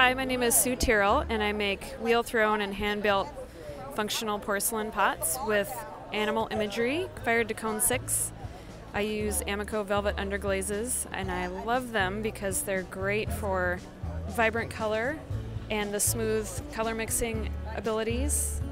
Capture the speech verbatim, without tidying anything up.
Hi, my name is Sue Tirrell, and I make wheel-thrown and hand-built functional porcelain pots with animal imagery, fired to cone six. I use AMACO Velvet Underglazes, and I love them because they're great for vibrant color and the smooth color mixing abilities.